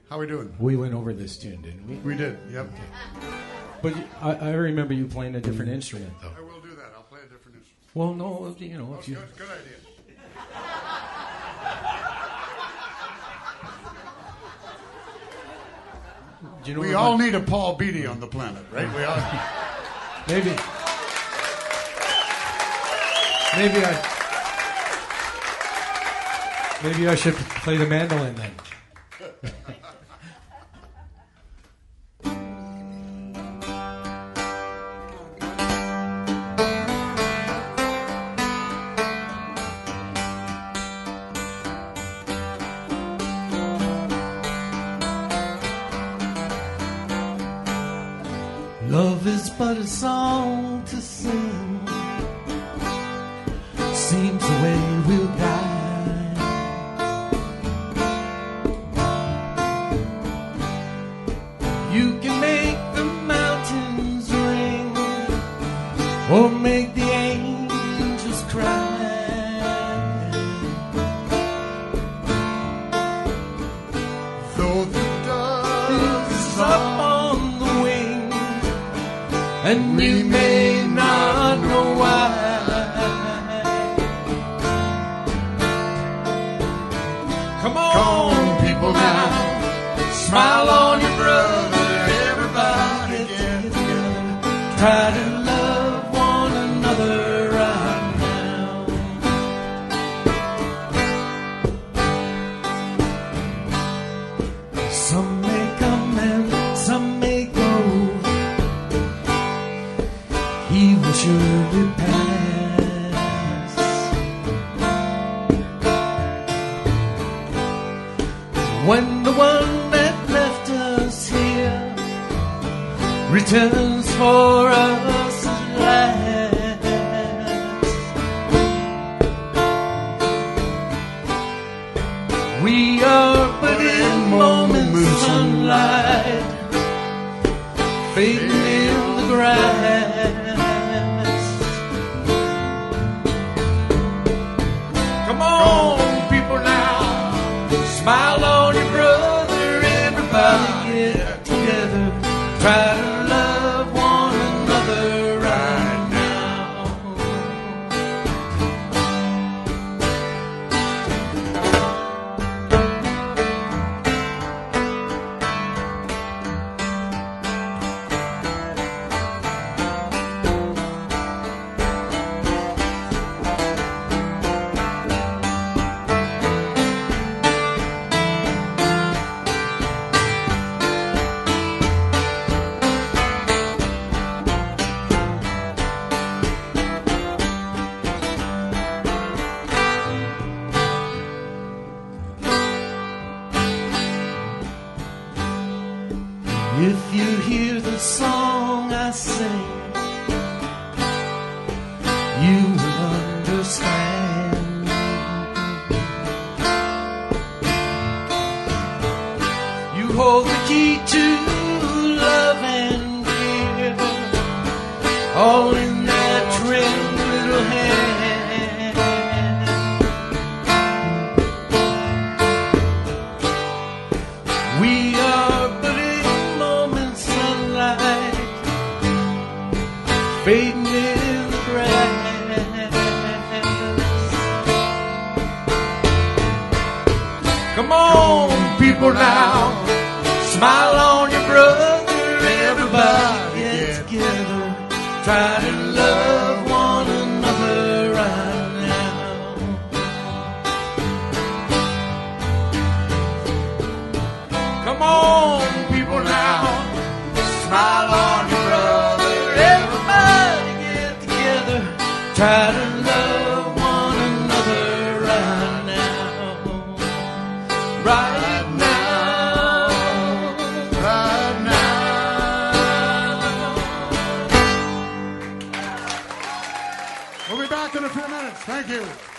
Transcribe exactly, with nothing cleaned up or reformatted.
How we doing? We went over this tune, didn't we? We did, yep. Okay. But I, I remember you playing a different instrument, though. I will do that. I'll play a different instrument. Well, no, you know, Oh, if you... good, good idea. Do you know we what all my- need a Paul Beatty on the planet, right? We all... Maybe... Maybe I... Maybe I should play the mandolin then. Love is but a song to sing, seems the way we'll die. You can make the mountains ring, or make the angels cry. Though the dust is up on the wing, and you may not know why. Come on, Come on, people now, smile on your brother. Everybody get together, try to love one another right now. Some may come and some may go, he will surely pass. When the one that left us here returns for us at last, we are but in moments of sunlight, fading in the grass. Come on, people now, smile on your brother. Everybody get together, try to love one another right now. If you hear the song I sing, you will understand. You hold the key to love and fear, all in that trim little hand. We are but in moments sunlight, fading in the grass. Come on, people now, smile on your brother. Everybody get together, try to love one another right now. Come on, people now, smile on your brother. Everybody get together, try to love one another right now. Right now, right now. We'll be back in a few minutes. Thank you.